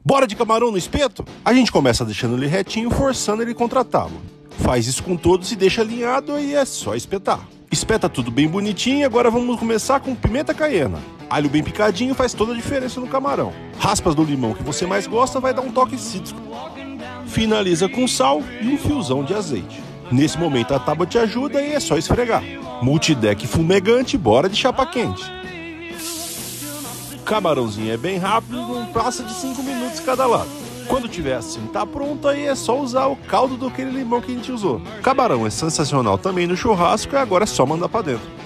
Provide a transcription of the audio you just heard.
Bora de camarão no espeto? A gente começa deixando ele retinho, forçando ele contratá-lo. Faz isso com todos e deixa alinhado e é só espetar. Espeta tudo bem bonitinho e agora vamos começar com pimenta caiena. Alho bem picadinho faz toda a diferença no camarão. Raspas do limão que você mais gosta vai dar um toque cítrico. Finaliza com sal e um fiozão de azeite. Nesse momento a tábua te ajuda e é só esfregar. Multideck fumegante, bora de chapa quente. Camarãozinho é bem rápido, não passa de 5 minutos cada lado. Quando tiver assim, tá pronto, aí é só usar o caldo daquele limão que a gente usou. Camarão é sensacional também no churrasco e agora é só mandar pra dentro.